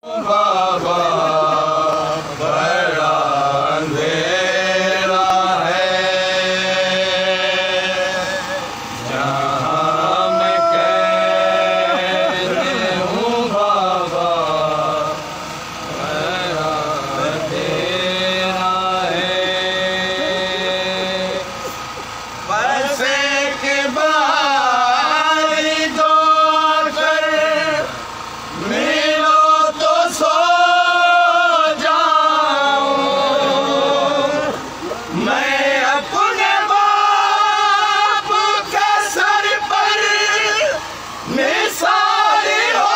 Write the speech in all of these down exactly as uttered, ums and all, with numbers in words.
बाबा बड़ा अंधेरा है, जहाँ मैं कहती हूँ बाबा बड़ा अंधेरा है। पैसे के बारी दो कर मिलो तो सो जाऊं, मैं अपने बाप के सर पर निसारी हो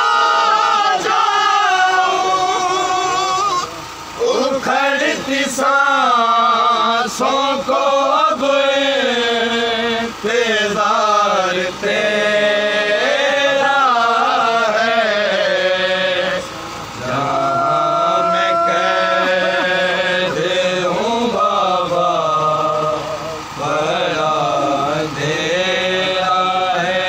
जाऊं। उखड़ती सांसों को अब इंतजार तेरा है, जहाँ मैं कहती हूँ बाबा बड़ा अंधेरा है,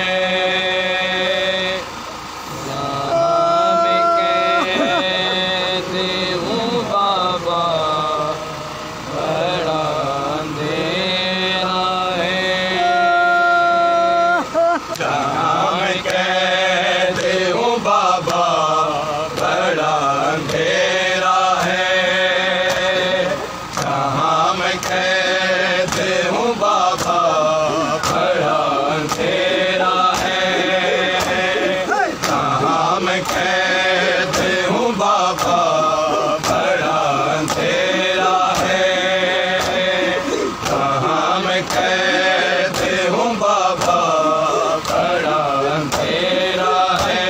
जहाँ मैं कहती हूँ बाबा बड़ा अंधेरा है, जहाँ मैं कहती हूँ बाबा बड़ा अंधेरा है, जहाँ मैं कहती हूँ बाबा बड़ा अंधेरा है, जहाँ मैं कहती हूँ बाबा बड़ा अंधेरा है, जहाँ मैं कहती हूँ बाबा बड़ा अंधेरा है।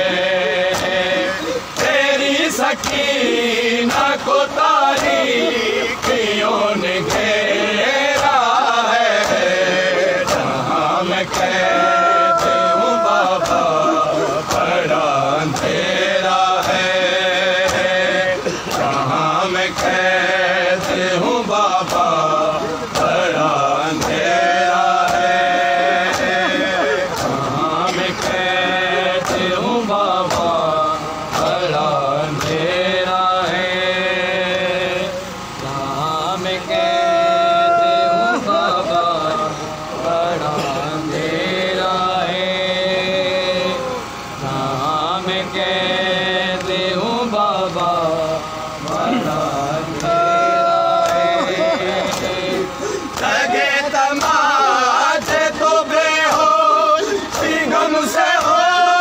तेरी सकीना को तारीकियों ने घेरा है, जहाँ मैं कहती हूँ बाबा बड़ा अंधेरा है, जहाँ मैं कहती हूँ बाबा बड़ा अंधेरा है, जहाँ मैं कहती हूँ बाबा बड़ा अंधेरा है, जहाँ मैं कहती हूँ बाबा बड़ा अंधेरा है, जहाँ मैं कहती हूँ बाबा बड़ा लगे तमाचे तो बेहोश गम से हो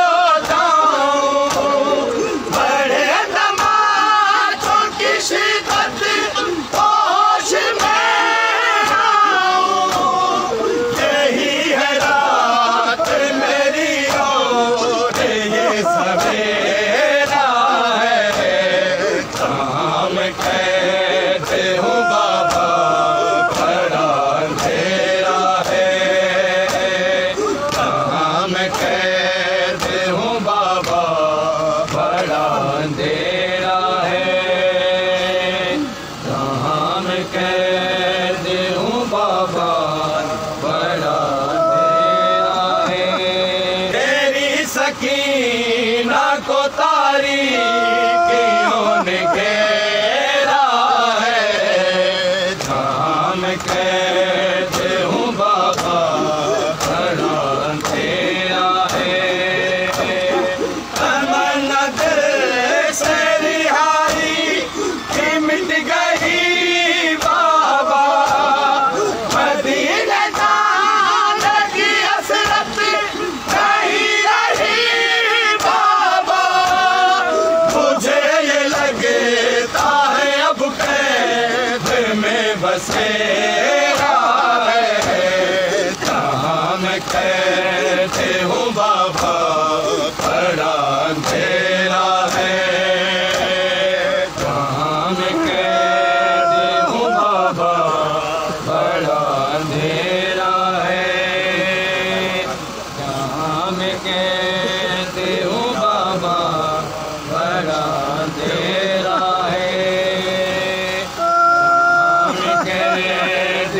जाऊं, बड़े तमाचों की शिद्दत होश में आऊं, यही है रात मेरी और ये सवेरा है, जहाँ मैं कहती हूँ बाबा बड़ा अंधेरा है, जहाँ मैं कहती हूँ बाबा बड़ा अंधेरा है, जहाँ मैं कहती हूँ बाबा बड़ा अंधेरा है। तेरी सकीना को तारीकियों ने घेरा है, जहाँ मैं कहती हूँ बाबा बड़ा अंधेरा है। तमन्ना दिल से रिहाई की मिट गई बाबा, मदीने जाने की हसरत नहीं रही बाबा, मुझे ये लगता है अब कैद में बसेरा है, जहाँ मैं कहती हूँ बाबा बड़ा अंधेरा है, जहाँ मैं कहती हूँ बाबा बड़ा अंधेरा है, जहाँ मैं कहती हूँ बाबा बड़ा अंधेरा है, जहाँ मैं कहती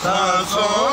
सांसों